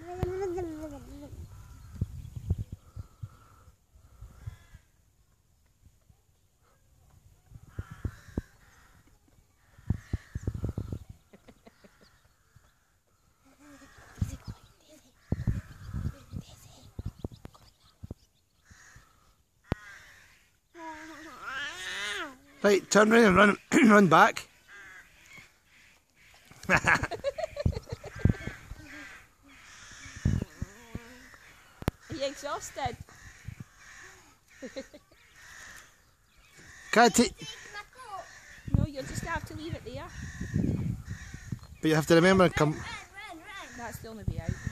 Right, turn round and run, run back. Are you exhausted? Can't take. No, you'll just have to leave it there. But you have to remember, come. That's the only way out.